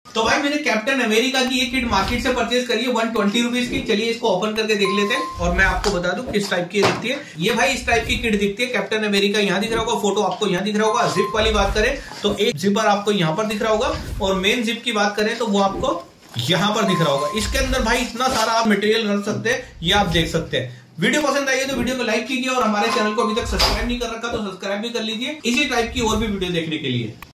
तो भाई मैंने कैप्टन अमेरिका की ये किट मार्केट से परचेज करी है 120 रुपीज की। चलिए इसको ओपन करके देख लेते हैं और मैं आपको बता दूं किस टाइप की दिखती है। ये भाई इस टाइप की किट दिखती है। कैप्टन अमेरिका यहाँ दिख रहा होगा, फोटो आपको यहाँ दिख रहा होगा। जिप वाली बात करें तो एक जिपर आपको यहाँ पर दिख रहा होगा और मेन जिप की बात करें तो वो आपको यहाँ पर दिख रहा होगा। इसके अंदर भाई इतना सारा आप मटेरियल रख सकते हैं, ये आप देख सकते हैं। वीडियो पसंद आई है तो वीडियो को लाइक कीजिए और हमारे चैनल को अभी तक सब्सक्राइब नहीं कर रखा तो सब्सक्राइब भी कर लीजिए इसी टाइप की और भी वीडियो देखने के लिए।